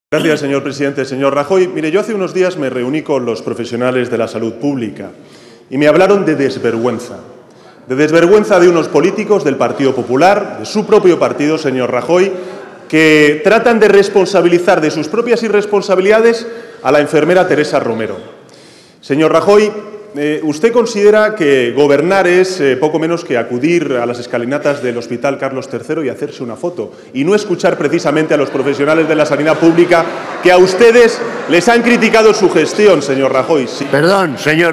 Gracias, señor presidente. Señor Rajoy, mire, yo hace unos días me reuní con los profesionales de la salud pública y me hablaron de desvergüenza de unos políticos del Partido Popular, de su propio partido, señor Rajoy, que tratan de responsabilizar de sus propias irresponsabilidades a la enfermera Teresa Romero. Señor Rajoy, ¿usted considera que gobernar es poco menos que acudir a las escalinatas del Hospital Carlos III y hacerse una foto y no escuchar precisamente a los profesionales de la sanidad pública que a ustedes les han criticado su gestión, señor Rajoy? Sí. Perdón, señor.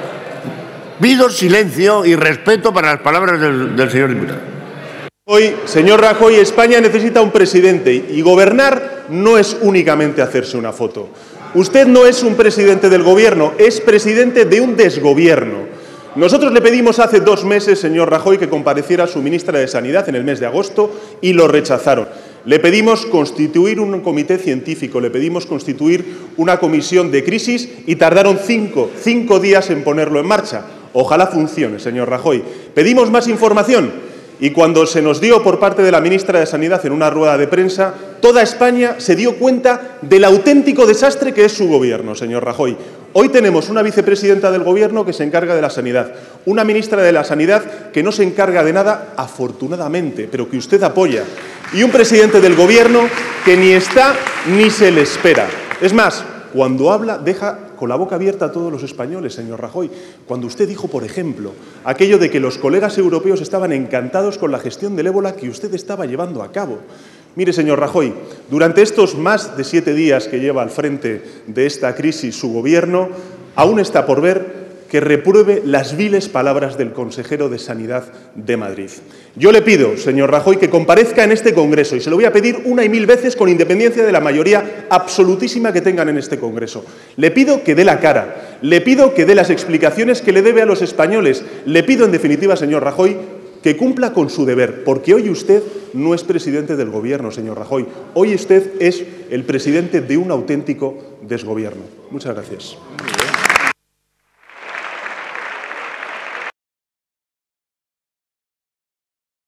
Pido silencio y respeto para las palabras del señor diputado. Hoy, señor Rajoy, España necesita un presidente y gobernar no es únicamente hacerse una foto. Usted no es un presidente del Gobierno, es presidente de un desgobierno. Nosotros le pedimos hace 2 meses, señor Rajoy, que compareciera su ministra de Sanidad en el mes de agosto y lo rechazaron. Le pedimos constituir un comité científico, le pedimos constituir una comisión de crisis y tardaron cinco días en ponerlo en marcha. Ojalá funcione, señor Rajoy. Pedimos más información y cuando se nos dio por parte de la ministra de Sanidad en una rueda de prensa, toda España se dio cuenta del auténtico desastre que es su gobierno, señor Rajoy. Hoy tenemos una vicepresidenta del Gobierno que se encarga de la sanidad, una ministra de la Sanidad que no se encarga de nada, afortunadamente, pero que usted apoya, y un presidente del Gobierno que ni está ni se le espera. Es más, cuando habla deja con la boca abierta a todos los españoles, señor Rajoy. Cuando usted dijo, por ejemplo, aquello de que los colegas europeos estaban encantados con la gestión del ébola que usted estaba llevando a cabo. Mire, señor Rajoy, durante estos más de 7 días que lleva al frente de esta crisis su gobierno, aún está por ver que repruebe las viles palabras del consejero de Sanidad de Madrid. Yo le pido, señor Rajoy, que comparezca en este Congreso y se lo voy a pedir 1 y 1000 veces con independencia de la mayoría absolutísima que tengan en este Congreso. Le pido que dé la cara, le pido que dé las explicaciones que le debe a los españoles. Le pido, en definitiva, señor Rajoy, que cumpla con su deber, porque hoy usted no es presidente del Gobierno, señor Rajoy. Hoy usted es el presidente de un auténtico desgobierno. Muchas gracias.